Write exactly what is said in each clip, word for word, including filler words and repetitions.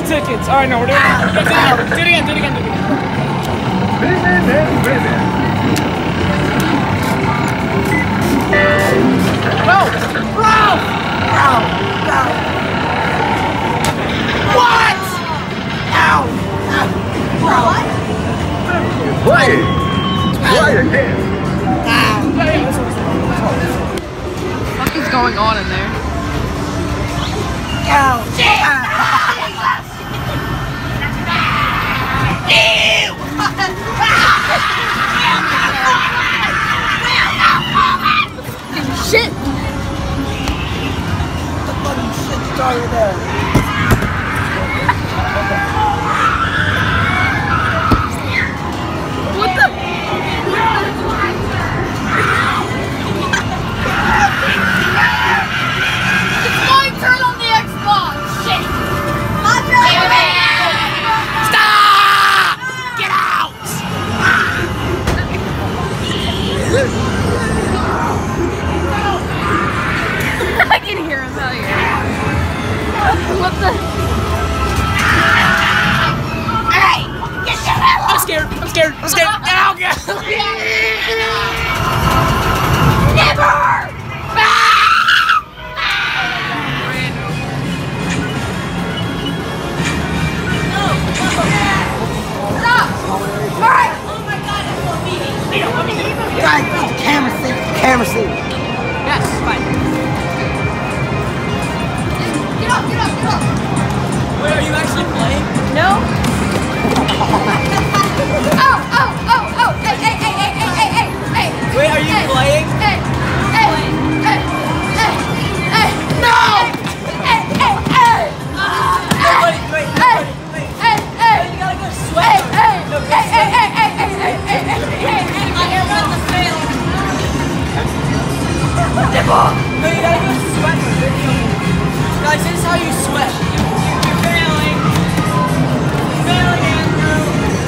tickets. All right, no, we're doing it. Do it again. Do it again. Do it again. Do it again. Bro! Bro! Bro! Bro! What? Ow! Ow! Bro! Play! Play again! What is going on in there? Ow! Shit! The fucking shit started there. What the? It's my turn on the Xbox! Shit! My turn! Stop! Get out! I can hear him out here. What the? Hey! Get your hell up! I'm scared. I'm scared. I'm scared. Ow! Never! Guys, the camera seat, the camera seat. Yes, fine. Get up, get up, get up! Wait, are you actually playing? No? Oh, oh, oh, oh! Hey, hey, hey, hey, hey, hey, hey, hey! Wait, are you hey, playing? Hey, hey, hey, hey, hey! No! Hey, hey, hey! No, wait, wait, Hey, wait, wait. hey, hey! You gotta go Hey, sweat. hey, No, go hey, hey, sweat. hey, hey, hey, hey, hey, hey, hey! Nibble! No, you gotta go sweat. Guys, this is how you sweat. You're failing. You're failing, Andrew.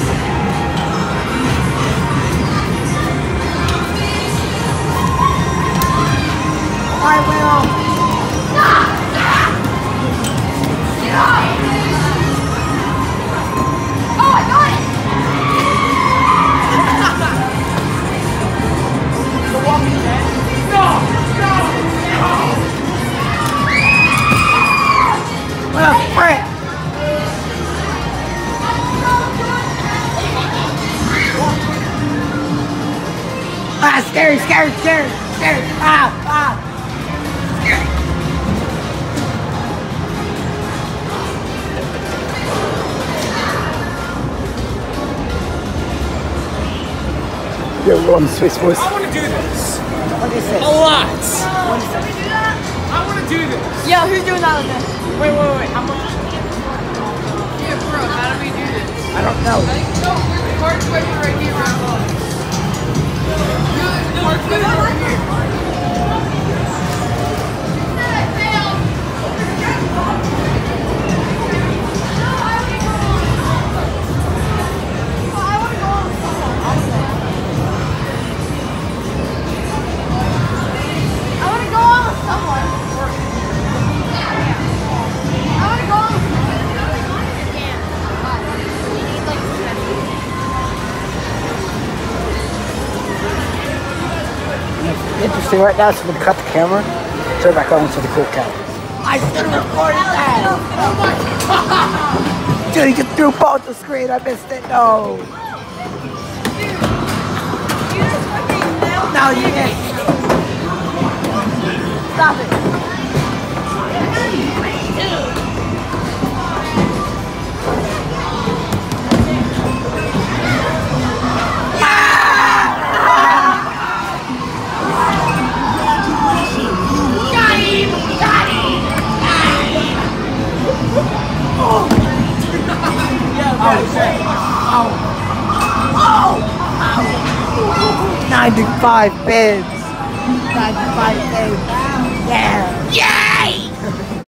I will. Oh, I got it! The Walking Dead. No! No! No! Well, frick! Ah, scary, scary, scary, scary! Ah, ah! Scary! Yeah, we're on the Swiss voice. I want to do this. What is A this? lot. What is this? I want to do this. Yeah, who's doing that with us? Wait, wait, wait. How much? Yeah, bro, how do we do this? I don't know. No, there's a card swiper right here around us. The card swiper right here. Interesting right now, so I'm going to cut the camera, turn it back on to the cool cat. I should have recorded that. Dude, he just threw both the screen, I missed it, no. No, you didn't. Stop it. ninety-five bids. ninety-five bids.